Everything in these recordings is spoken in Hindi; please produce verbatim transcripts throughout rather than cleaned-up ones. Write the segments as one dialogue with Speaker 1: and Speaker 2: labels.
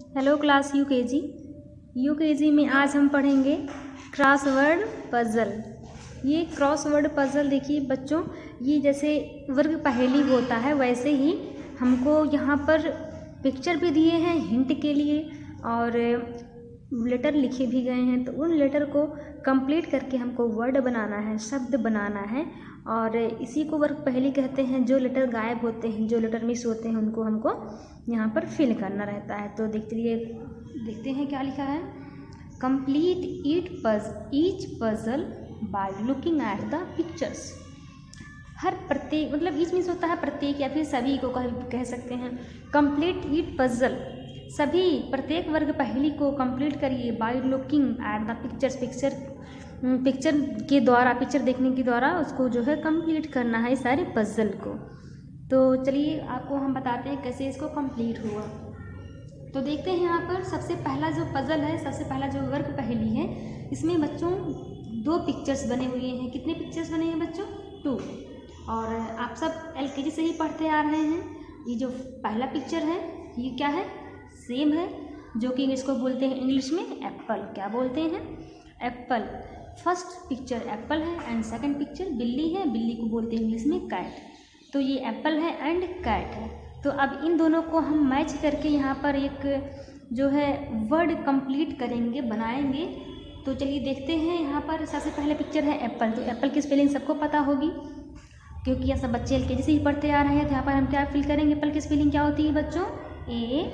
Speaker 1: हेलो क्लास यूकेजी यूकेजी में आज हम पढ़ेंगे क्रॉसवर्ड पजल। ये क्रॉसवर्ड पजल देखिए बच्चों, ये जैसे वर्ग पहेली होता है वैसे ही हमको यहाँ पर पिक्चर भी दिए हैं हिंट के लिए और लेटर लिखे भी गए हैं। तो उन लेटर को कंप्लीट करके हमको वर्ड बनाना है, शब्द बनाना है और इसी को वर्ग पहेली कहते हैं। जो लेटर गायब होते हैं, जो लेटर मिस होते हैं, उनको हमको यहाँ पर फिल करना रहता है। तो देखते रहिए, देखते हैं क्या लिखा है। Complete each puzzle each puzzle by looking at the pictures. हर प्रत्येक मतलब ईच मीन्स होता है प्रत्येक या फिर सभी को कह, कह सकते हैं। कंप्लीट ईट पजल, सभी प्रत्येक वर्ग पहेली को कंप्लीट करिए by looking at the pictures. Picture picture के द्वारा, पिक्चर देखने के द्वारा उसको जो है कंप्लीट करना है इस सारे पजल को। तो चलिए आपको हम बताते हैं कैसे इसको कंप्लीट हुआ। तो देखते हैं यहाँ पर सबसे पहला जो पजल है, सबसे पहला जो वर्ग पहेली है, इसमें बच्चों दो पिक्चर्स बने हुए हैं। कितने पिक्चर्स बने हैं बच्चों? टू। और आप सब एलकेजी से ही पढ़ते आ रहे हैं। ये जो पहला पिक्चर है ये क्या है? सेब है, जो कि इसको बोलते हैं इंग्लिश में एप्पल। क्या बोलते हैं? एप्पल। फर्स्ट पिक्चर एप्पल है एंड सेकंड पिक्चर बिल्ली है। बिल्ली को बोलते हैं इंग्लिश में कैट। तो ये एप्पल है एंड कैट है। तो अब इन दोनों को हम मैच करके यहाँ पर एक जो है वर्ड कंप्लीट करेंगे, बनाएंगे। तो चलिए देखते हैं। यहाँ पर सबसे पहले पिक्चर है एप्पल। तो एप्पल की स्पेलिंग सबको पता होगी क्योंकि यह सब बच्चे एलकेजी से ही पढ़ते आ रहे हैं। तो यहाँ पर हम क्या फिल करेंगे? एप्पल की स्पेलिंग क्या होती है बच्चों? A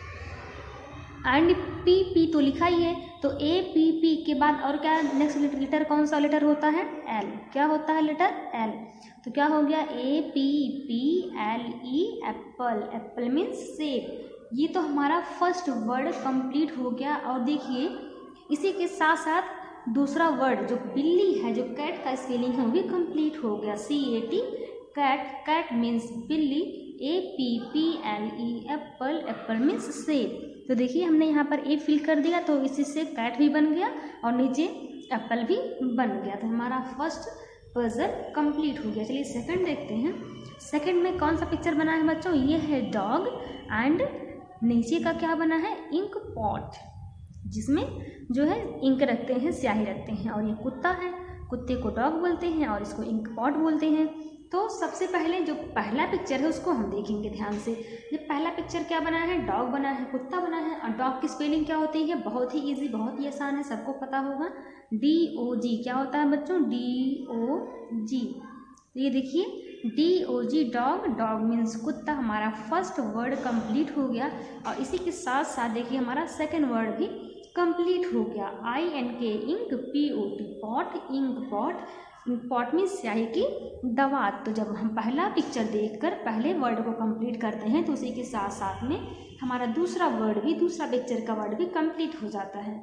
Speaker 1: and P. पी तो लिखा ही है, तो ए पी पी के बाद और क्या नेक्स्ट लेटर कौन सा लेटर होता है? एल। क्या होता है लेटर? एल। तो क्या हो गया? A P P L E apple. Apple means सेब। ये तो हमारा फर्स्ट वर्ड कंप्लीट हो गया। और देखिए इसी के साथ साथ दूसरा वर्ड जो बिल्ली है, जो कैट का स्पेलिंग है, वो भी कंप्लीट हो गया। C A T cat. Cat means बिल्ली। A P P L E apple. Apple means सेब। तो देखिए हमने यहाँ पर ए फिल कर दिया, तो इसी से कैट भी बन गया और नीचे एप्पल भी बन गया। तो हमारा फर्स्ट पजल कंप्लीट हो गया। चलिए सेकंड देखते हैं। सेकंड में कौन सा पिक्चर बना है बच्चों? ये है डॉग एंड नीचे का क्या बना है? इंक पॉट, जिसमें जो है इंक रखते हैं, स्याही रखते हैं। और ये कुत्ता है, कुत्ते को डॉग बोलते हैं और इसको इंक पॉट बोलते हैं। तो सबसे पहले जो पहला पिक्चर है उसको हम देखेंगे ध्यान से। ये पहला पिक्चर क्या बना है? डॉग बना है, कुत्ता बना है। और डॉग की स्पेलिंग क्या होती है? बहुत ही इजी, बहुत ही आसान है, सबको पता होगा। D O G. क्या होता है बच्चों? D O G. ये देखिए D O G dog. Dog means कुत्ता। हमारा फर्स्ट वर्ड कंप्लीट हो गया। और इसी के साथ साथ देखिए हमारा सेकेंड वर्ड भी कंप्लीट हो गया। I N K ink, P O T pot, ink pot. Pot में स्याही की दवात। तो जब हम पहला पिक्चर देखकर पहले वर्ड को कंप्लीट करते हैं तो उसी के साथ साथ में हमारा दूसरा वर्ड भी, दूसरा पिक्चर का वर्ड भी कंप्लीट हो जाता है।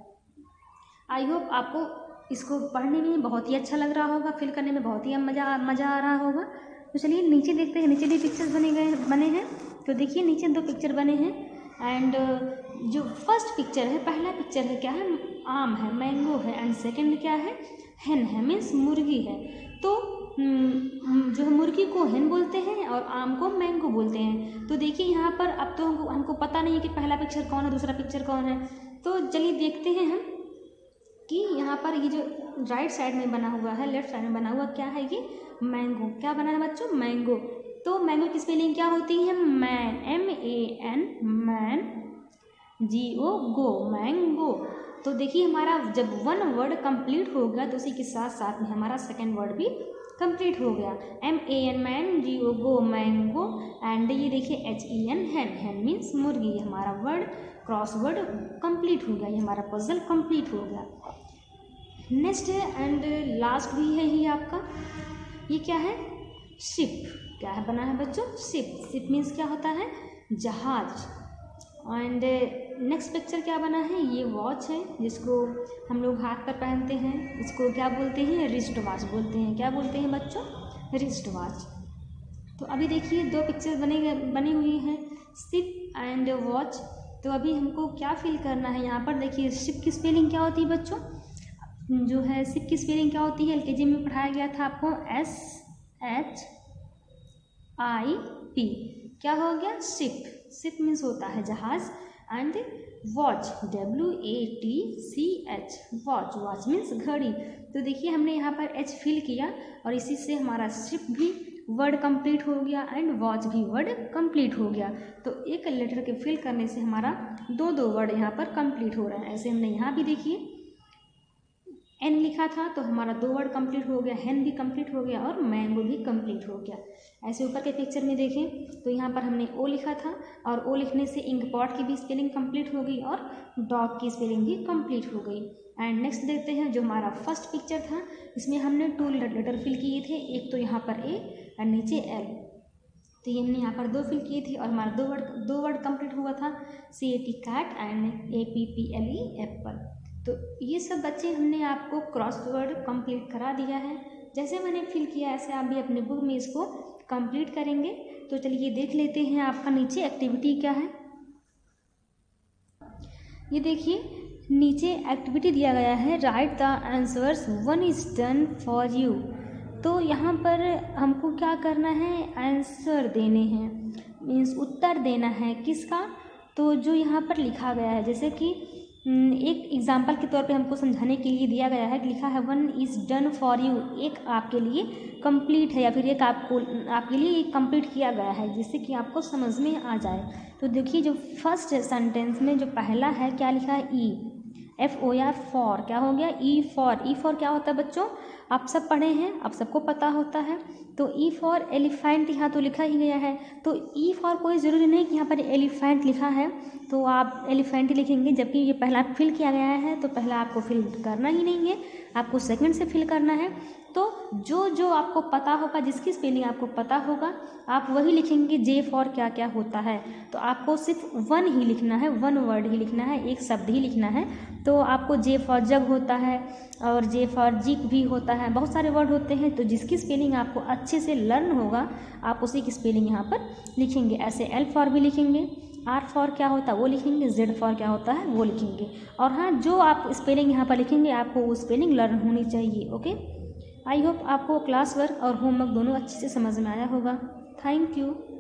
Speaker 1: आई होप आपको इसको पढ़ने में बहुत ही अच्छा लग रहा होगा, फिल करने में बहुत ही मज़ा मज़ा आ रहा होगा। तो चलिए नीचे देखते हैं। नीचे भी पिक्चर्स बने गए बने हैं। तो देखिए नीचे दो पिक्चर बने हैं एंड जो फर्स्ट पिक्चर है, पहला पिक्चर है क्या है? आम है, मैंगो है। एंड सेकंड क्या है? हेन है, मीन्स मुर्गी है। तो जो है मुर्गी को हेन बोलते हैं और आम को मैंगो बोलते हैं। तो देखिए यहाँ पर अब तो हमको हमको पता नहीं है कि पहला पिक्चर कौन है, दूसरा पिक्चर कौन है। तो चलिए देखते हैं हम कि यहाँ पर ये जो राइट साइड में बना हुआ है, लेफ्ट साइड में बना हुआ क्या है? ये मैंगो। क्या बना है बच्चों? मैंगो। तो मैंगो की स्पेलिंग क्या होती है? Man. M A N, man. G O go, mango. तो देखिए हमारा जब वन वर्ड कंप्लीट हो गया तो उसी के साथ साथ में हमारा सेकंड वर्ड भी कंप्लीट हो गया। M A N man, G O go, mango. And ये देखिए H E N, hen. Hen means मुर्गी। हमारा वर्ड क्रॉस वर्ड कंप्लीट हो गया। ये हमारा पजल कंप्लीट हो गया। नेक्स्ट है एंड लास्ट भी है ही आपका, ये क्या है? शिप। क्या है बना है बच्चों? शिप। शिप मीन्स क्या होता है? जहाज। एंड नेक्स्ट पिक्चर क्या बना है? ये वॉच है जिसको हम लोग हाथ पर पहनते हैं। इसको क्या बोलते हैं? रिस्ट वॉच बोलते हैं। क्या बोलते हैं बच्चों? Wrist watch. तो अभी देखिए दो पिक्चर बने बनी हुई हैं, शिप एंड वॉच। तो अभी हमको क्या फिल करना है? यहाँ पर देखिए शिप की स्पेलिंग क्या होती है बच्चों? जो है शिप की स्पेलिंग क्या होती है? एलकेजी में पढ़ाया गया था आपको। S H I P. क्या हो गया? शिप। शिप मीन्स होता है जहाज, and watch W A T C H watch, watch means घड़ी। तो देखिए हमने यहाँ पर एच फिल किया और इसी से हमारा शिप भी वर्ड कंप्लीट हो गया एंड वॉच भी वर्ड कंप्लीट हो गया। तो एक लेटर के फिल करने से हमारा दो दो वर्ड यहाँ पर कंप्लीट हो रहा है। ऐसे हमने यहाँ भी देखिए एन लिखा था तो हमारा दो वर्ड कंप्लीट हो गया, हेन भी कंप्लीट हो गया और मैंगो भी कंप्लीट हो गया। ऐसे ऊपर के पिक्चर में देखें तो यहाँ पर हमने ओ लिखा था और ओ लिखने से इंक पॉट की भी स्पेलिंग कंप्लीट हो गई और डॉग की स्पेलिंग भी कंप्लीट हो गई। एंड नेक्स्ट देखते हैं जो हमारा फर्स्ट पिक्चर था, इसमें हमने टू लेटर फिल किए थे, एक तो यहाँ पर ए और नीचे एल। तो ये हमने यहाँ पर दो फिल किए थे और हमारा दो वर्ड दो वर्ड कंप्लीट हुआ था, C A T cat and A P P L E apple. तो ये सब बच्चे हमने आपको क्रॉसवर्ड कंप्लीट करा दिया है। जैसे मैंने फिल किया ऐसे आप भी अपने बुक में इसको कंप्लीट करेंगे। तो चलिए देख लेते हैं आपका नीचे एक्टिविटी क्या है। ये देखिए नीचे एक्टिविटी दिया गया है, write the answers, one is done for you. तो यहाँ पर हमको क्या करना है, आंसर देने हैं, मीन्स उत्तर देना है किसका, तो जो यहाँ पर लिखा गया है। जैसे कि एक एग्जाम्पल के तौर पे हमको समझाने के लिए दिया गया है कि लिखा है one is done for you, एक आपके लिए कंप्लीट है या फिर एक आपको आपके लिए एक कंप्लीट किया गया है, जिससे कि आपको समझ में आ जाए। तो देखिए जो फर्स्ट सेंटेंस में जो पहला है क्या लिखा है, ई एफ ओ या फॉर, क्या हो गया ई फॉर। ई फॉर क्या होता है बच्चों, आप सब पढ़े हैं, आप सबको पता होता है। तो ई फॉर एलिफेंट यहाँ तो लिखा ही गया है। तो ई फॉर कोई ज़रूरी नहीं कि यहाँ पर एलिफेंट लिखा है तो आप एलिफेंट ही लिखेंगे, जबकि ये पहला फिल किया गया है तो पहला आपको फिल करना ही नहीं है, आपको सेकंड से फिल करना है। तो जो जो आपको पता होगा, जिसकी स्पेलिंग आपको पता होगा, आप वही लिखेंगे। जे फॉर क्या क्या होता है, तो आपको सिर्फ वन ही लिखना है, वन वर्ड ही लिखना है, एक शब्द ही लिखना है। तो आपको जे फॉर जग होता है और जे फॉर जिक भी होता है, बहुत सारे वर्ड होते हैं। तो जिसकी स्पेलिंग आपको अच्छे से लर्न होगा आप उसी की स्पेलिंग यहाँ पर लिखेंगे। ऐसे एल फॉर भी लिखेंगे, आर फॉर क्या होता है वो लिखेंगे, जेड फॉर क्या होता है वो लिखेंगे। और हाँ, जो आप स्पेलिंग यहाँ पर लिखेंगे आपको वो स्पेलिंग लर्न होनी चाहिए। ओके, आई होप आपको क्लास वर्क और होमवर्क दोनों अच्छे से समझ में आया होगा। Thank you.